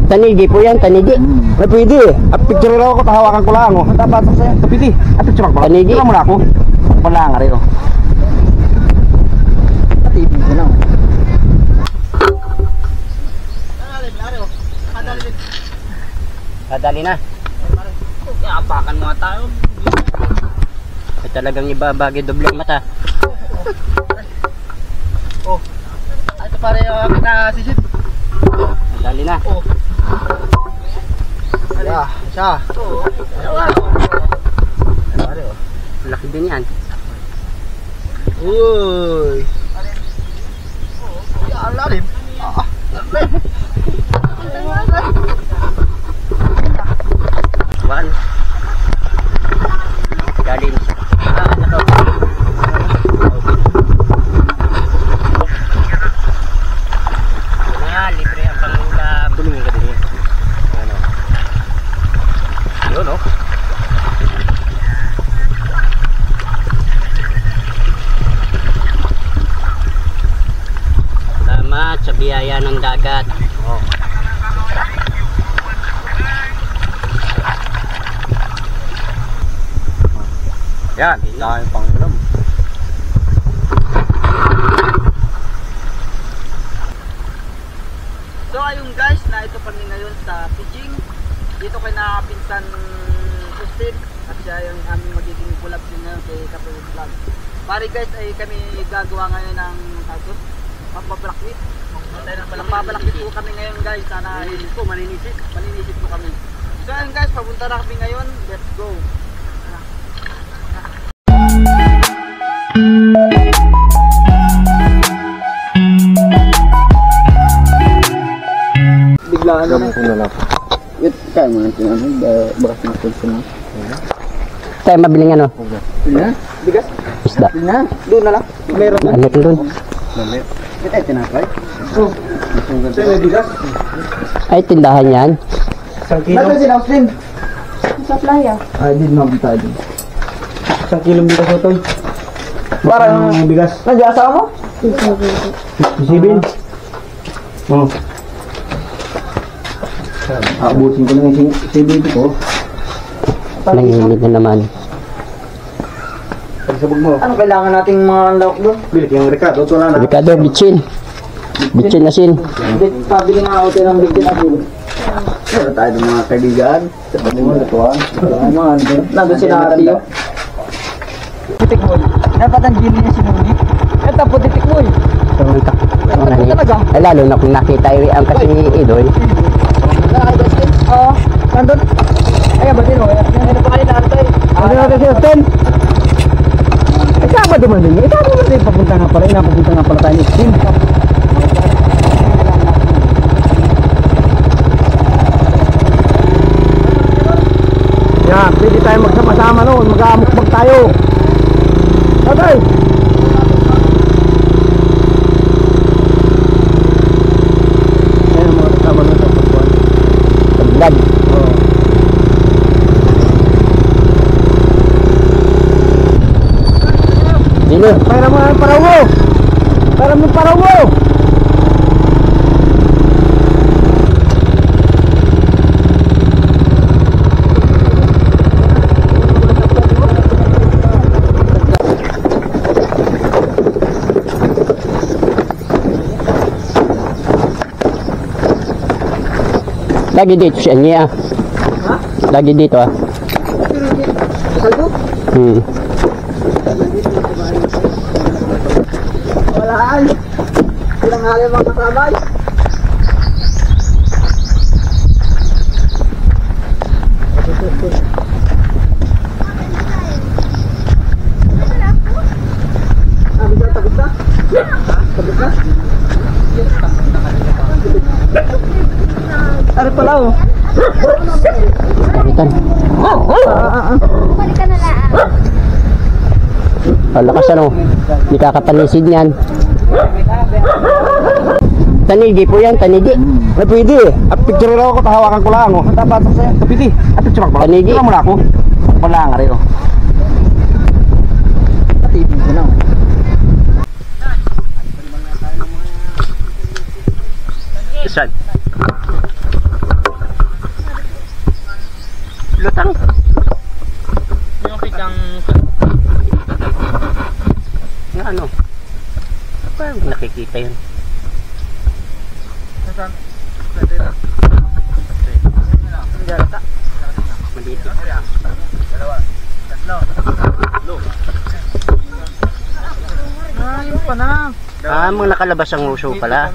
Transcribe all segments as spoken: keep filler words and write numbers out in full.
Tanigi po yan, tanigi. Hmm. Ay, pwede. At picture lang ako, tahawakan ko lang. Oh. Dapat sa sa'yo. Pwede. At picture ako. Tanigi. Tira mo na ako. Wala nga rin. Oh. At ibig ko lang. Kadali na. Apakan mo tayo. Ay, talagang ibabagi doble ang mata. Oh. Ito pare yung kita sisid. Kadali na. Oh. Ya, isa. Oh. Pare, oh. Laki din yan. Uy. Ya, lalim. Ah. One. Galing. Ah, ano to? Na, libre ang pangulam. Tulungin ka din. Ano? Yun, oh. Salamat sa biyaya ng dagat. Oh. Yan, dahil pangulam. So ayun guys, na ito kami ngayon sa Pijing. Dito kay nakapinsan Justin at siya yung aming magiging collab din ngayon kay Kapatid Vlog. Pare guys, ay kami gagawa ngayon ng tagot, pagpapalakwit. Pagpapalakwit po kami ngayon guys, sana po maninisit, maninisit po kami. So ayun guys, papunta na kami ngayon, let's go. Biglaan na ko na lang. Wait, kaya mo natin ano, bakas na pulso na. Tayo mabiling ano? Pila? Bigas? Isda. Pila? Doon na lang. Meron na. Ano ito doon? Dali. Ito ay tinapay. Oh. Ito ay bigas. Ay, tindahan yan. Isang kilo. Nasa sila, Austin? Sa playa. Ay, din mga bitay din. Isang kilong bigas ito. Parang bigas. Nandiyan asawa mo? Sibin. Oh. Abusin ko lang yung sibin ko. Nanginginig na naman. Pagsabog mo. Ano kailangan nating mga lawak doon? Bilik yung Ricardo. Ito na na. Ricardo, bitchin. Bitchin na sin. Pabili nga ako tayo ng bigyan ako. Meron tayo ng mga kaibigan. Sa pagmumul, natuwa. Nandun si Natiyo. Putik mo. Dapat ang gini niya sinuli. Ito putik mo eh. Talaga? Ay, lalo na kung nakita ang kasi Idoy. Oo. Nandun. Ay, ba din o? Ano pa kayo naantay? Ano natin si Austin? Eh, saan ba duman din? Eh, saan ba din papunta nga pala? Inapapunta nga pala tayo ni Austin. Yan, pwede tayo magsama-sama noon. Mag-aamukbag tayo. Okay. Ayan, mga kasama na ito. Pagdag. Oo. Sino? Para mo ang parawo. Para mo parawo. Lagi dito siya niya. Ha? Lagi dito ah. Saldo? Hmm. Wala ay. Ilang hali mga kasabay. Ah, bisa takot na? Takot na? Ari pala oh. Kapitan. Balik ka na lang. Ang lakas ano. Hindi kakapanisid niyan. Tanigi po yan, tanigi. Ay, pwede. At picture lang ako, tahawakan ko lang. Oh. Dapat sa sa'yo. Pwede. At picture ako. Panigi. Tira mo na ako. Wala nga rin. Oh. At ibig ko lang. Saan? makikita yun. Saan? Pwede na. Ang garata. Maliit. Dalawa. Tatlo. Tatlo. Ah, yun pa na. Ah, mga nakalabas ang uso pala.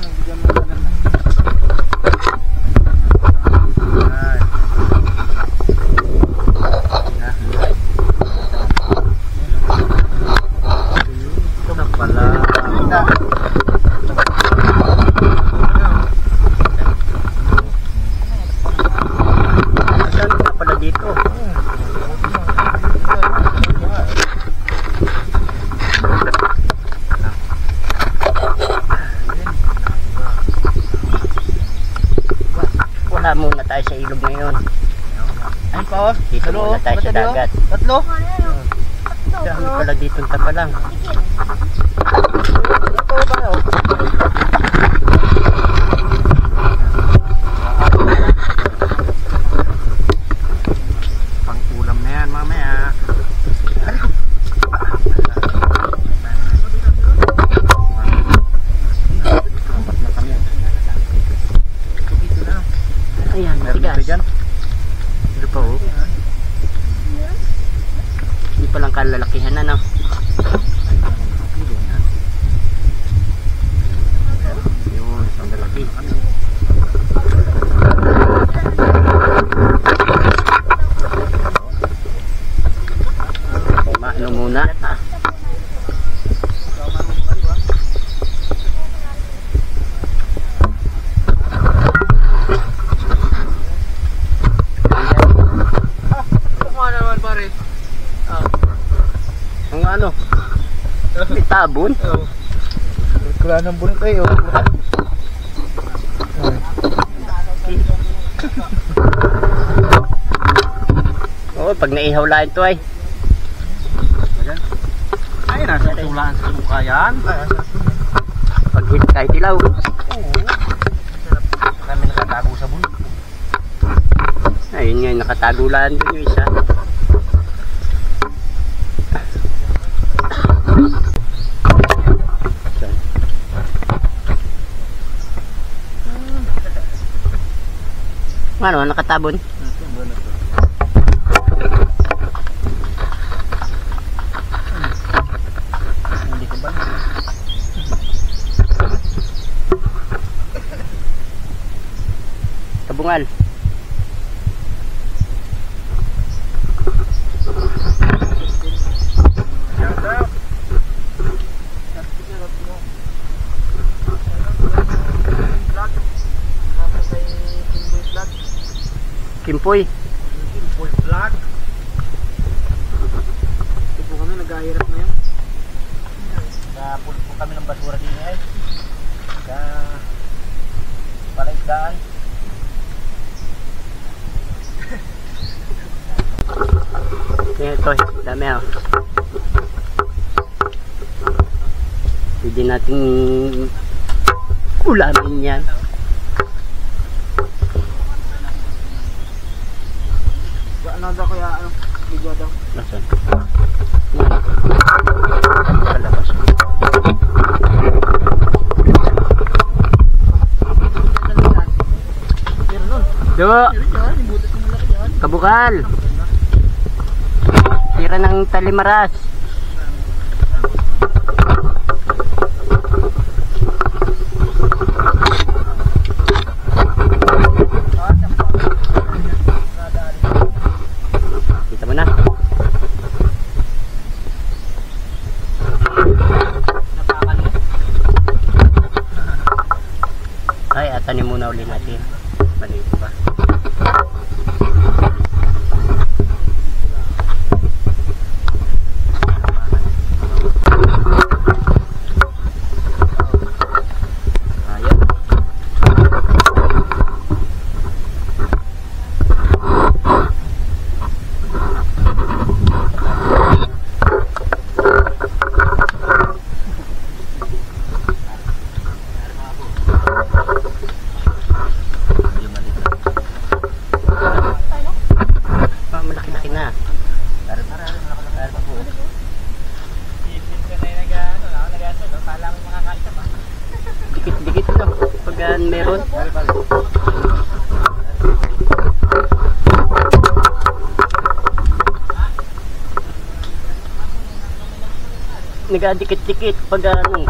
Ito na pala. Saan na pala dito? Wala muna tayo sa ilog ngayon. Ayun pa oh. Dito muna tayo sa dagat. Tatlo? Dami pala dito ang tapa lang. Ito ba oh? Pang-ulam na yan mamaya. Ayan, Meron matigas. dito dyan. Ito pa oh. Hindi pa lang kalalakihan na no. Yun, isang lalaki. Maano muna. Ano naman pare? Ang ano? May tabon. Oh. Wala nang bunot eh oh. Oo, pag naihaw lang ito ay. Ay, nasa tulaan sa suka yan. Pag hit kahit ilaw. Kami nakatago sa bunot. Ayun nga, nakatago lang doon yung isa. Ano, nakatabon? Hindi ko ba? Kabungal. Kimpoy. Full vlog. Ito po kami, nag-ahirap na yun. Napulot po kami ng basura din eh. Sa palaisdaan. Kaya ito, dami oh. Pwede nating ulamin yan. Ano daw kaya, ano, video daw. Nasaan? Yan. Palabas. Pero nun, Do! yan, yung butas ng malaki yan. Kabukal! Tira ng talimaras. Kita mo na. Napakalit. Ay, atanin muna uli natin. Maliit pa. Ayan. nagadikit-dikit pag ano.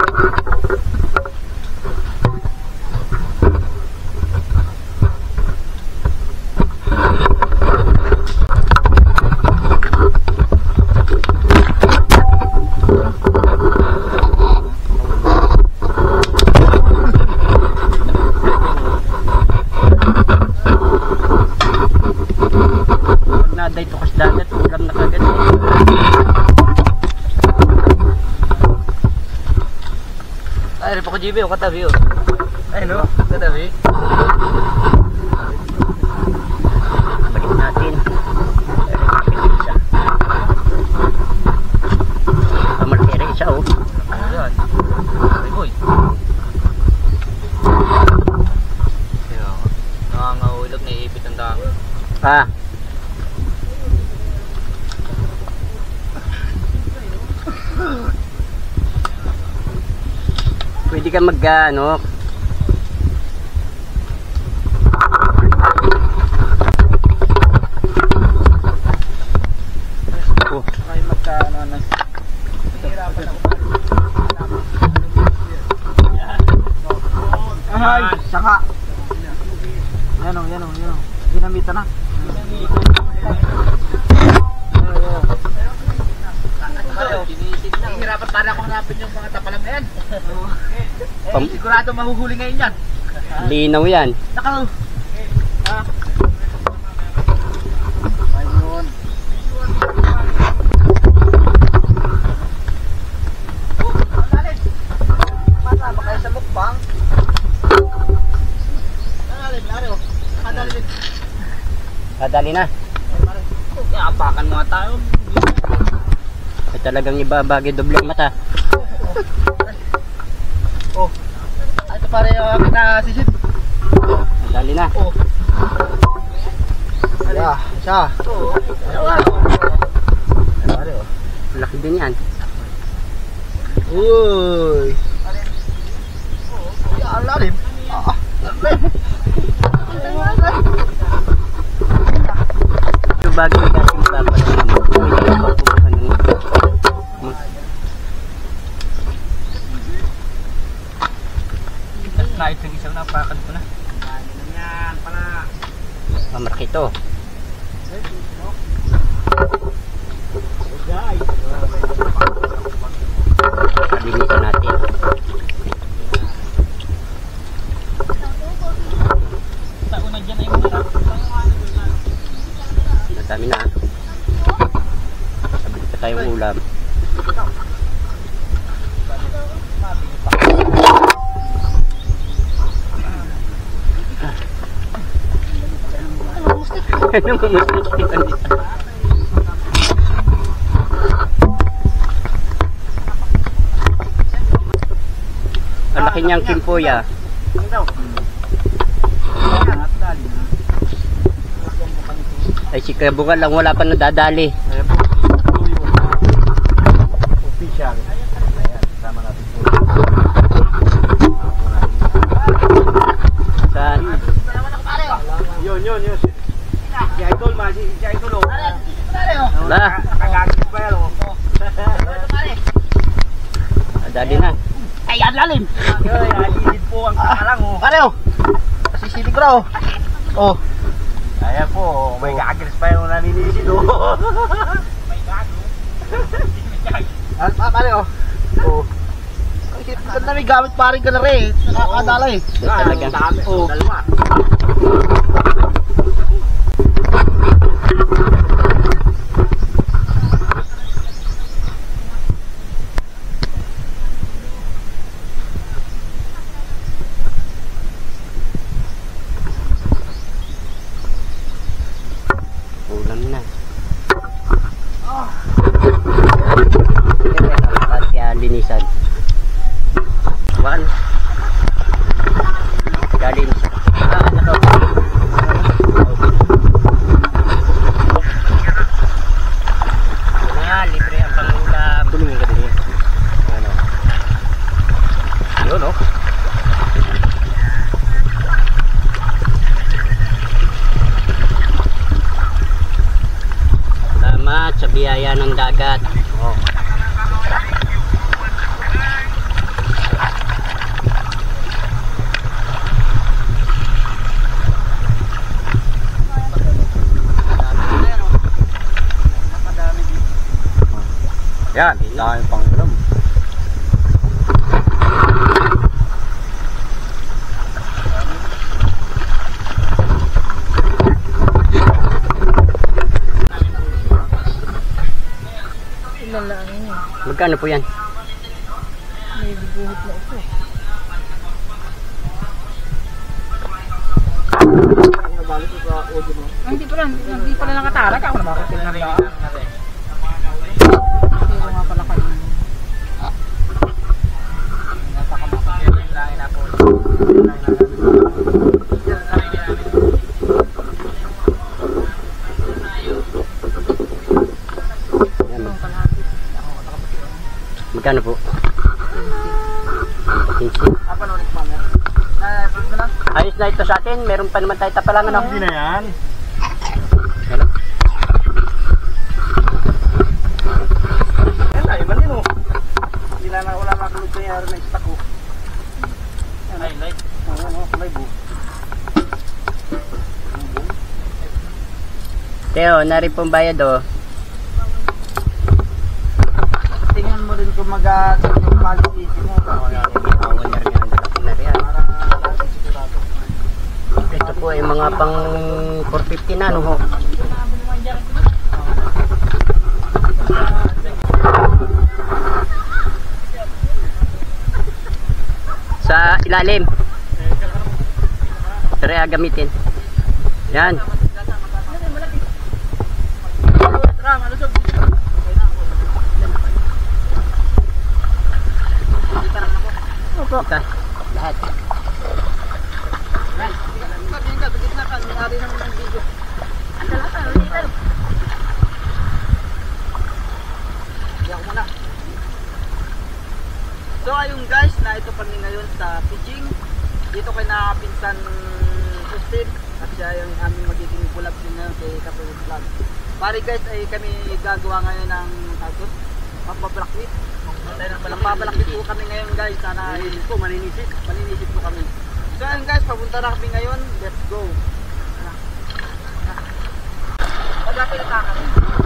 Pag naday tukas dagat, ulam na kagad eh. Ay, rin pa ko G B, o katabi o. Ay, no? Katabi. Balik natin. Isa. Pamarkere isa oh. Ano yan? Ay, boy. Kaya, nangangahulog, naiipit ang dami. Ah. Pwede ka mag ano. Oh, Ay, magka, ano, ano. Hirapan ako. Ay, saka. Yan o, yan o, yan o. Ginamita na. Hirapan para ako hanapin yung mga tapalang na yan. Pam- Sigurado mahuhuli ngayon yan. linaw yan. Nakaw. Ah. Ayun. Oh, malalim. Masama kayo sa mukbang. Malalim, malalim. Malalim. Kadali na. Kaya apakan mga tayo. Ay talagang ibabagi doble ang mata. Oh. Ay, ito pare yung aking nasisid. Kadali na. Oh. Yeah, siya. Oo. Ayun. Pare, oh. Laki din yan. Uy. Ay, ang lalim. Ah. Ito bagay na kasi dapat naman. Pwede ka pagpubuhan ng Na ito yung isang napakan ko na. Yan pala. pamarkito. Linisan natin. Tauna dyan ay muna. Madami na. Sabili pa tayong ulam. Ano mo mustik-stikan dito? Ang laki niyang kimpoya. Ay si Kabungan lang wala pa nadadali. Official. Ayan, sama natin po. Saan? Yun, yun, yun. Si Idol, ma, si si Idol, oh. Wala. Nakagagis pa yan, oh. Nadali na. Ay, ang lalim. Ay, alisid po ang kakalang, oh. Pare oh. Nasisilig ko na oh. Oh. Ayan po, oh. May gagis pa yung naninisid, oh. May gago. Ah, pare oh. Oh. Ay, ganda may gamit paring ka na rin. Nakakadala eh. Talaga. Dami, Oh. dalawa. Ulam na. At kaya linisan. One. Galing. Ah, ano to? Ah, libre ang pangulam. Tulungin ka din yun. Ano? Yun, oh. Salamat sa biyaya ng dagat. Oh. Yan, dami pang ulam. Magkano po yan? Hindi pala, hindi pala nakatarak ako na bakit tinandaan. Pero nga pala kayo. Magkano po? Apa no ulit mami? Na pwede na. Ayos na ito sa atin. Meron pa naman tayo tapalangan. No? Hindi na yan. Ano? Yan na, iba din oh. Hindi na wala makulog sa yaro na istak ko. Yan ay light. Oo, oo, kulay bu. Teo, nari pong bayad oh. Tingnan mo rin kung mag-aas yung policy mo. Ito po ay mga pang four fifty na no ho. Sa ilalim. Tara gamitin. Yan. Opo. Lahat. Sabihin ka, bigit na ka, may-ari naman ng video. Diyan muna. So ayun guys, na ito kami ngayon sa Pijing. Dito kay nakapinsan Justin at siya yung aming magiging collab din ngayon kay Kapatid Vlog. Pare guys, ay kami gagawa ngayon ng tagot, papabalakit. Papabalakit po kami ngayon guys, sana hindi po maninisit, maninisit po kami. So ayun guys, papunta na kami ngayon, let's go. Pagkakita na kami.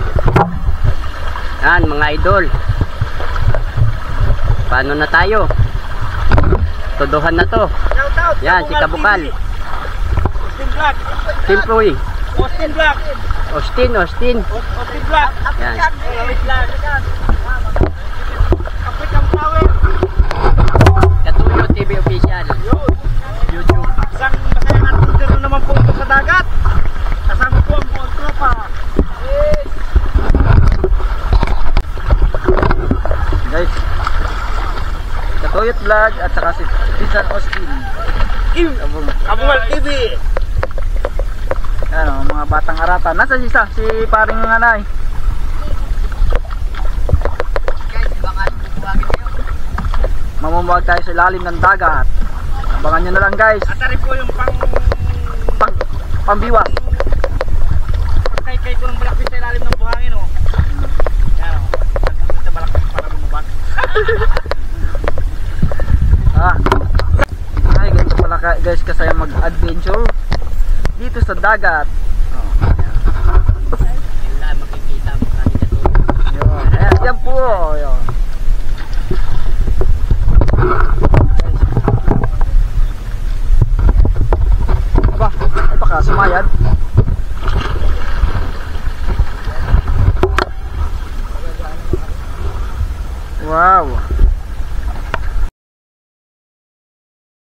Yan mga idol. Paano na tayo? Todohan na to. Shout out! Yan, si Kabukal. Austin Vlog! Timpoy. Austin Vlog! Austin, Austin. Austin Vlog! Yan. African Vlog! African Flower! Katuyo T V official. YouTube. Isang masaya na tundero naman po ito sa dagat. Kasama po ang buong tropa. Guys, Katoyot Vlog at saka si Pinsan Austin. Kabungal T V! Ano, mga batang arata. Nasa si isa? Si paring nanay. Guys, baka bubuhagin kayo. Mamumuwag tayo sa ilalim ng dagat. Abangan nyo na lang guys. At rin po yung pang... Pang, pambiwas. Kay-kay ko ng balakbit sa ilalim ng buhangin oh. Yan oh. Nagpunta sa balakbit para bumabak. Ah. Ay, ganito pala ka- guys kasaya mag-adventure dito sa dagat.